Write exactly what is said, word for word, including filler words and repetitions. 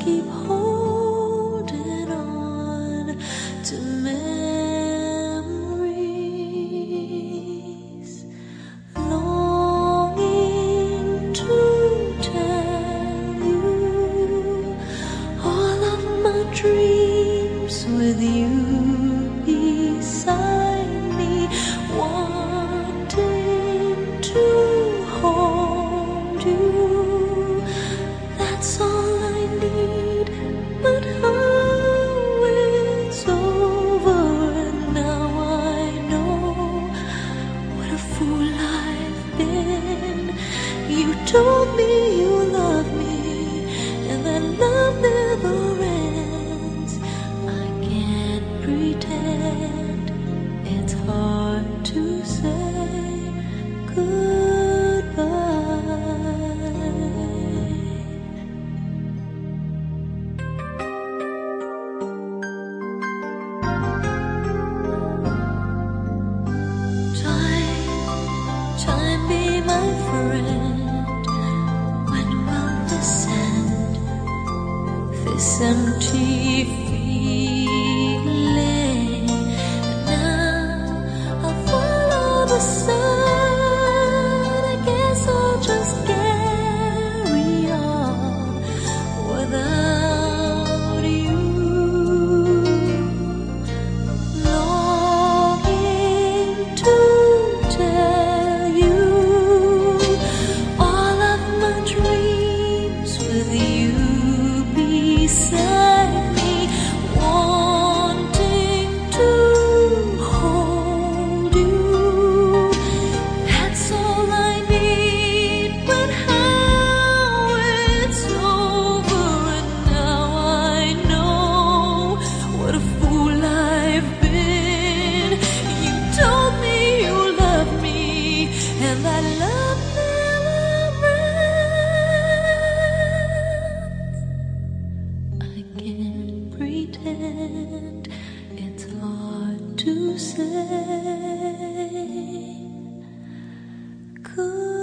keep holding on to memories, longing to tell you all of my dreams with you beside me, wanting to hold you. That's all I need, but how it's over, and now I know what a fool I've been. You told me you love me, and that love never ends. I can't pretend, it's hard to say goodbye. Time be my friend when we'll descend this empty feeling. Now I'll follow the sun. I guess I'll just carry on without you. Longing to tell you all of my dreams with you beside me, wanting to hold you. That's all I need, but how it's over, and now I know what a fool I've been. You told me you loved me, and that love never ends. I can't pretend, it's hard to say goodbye.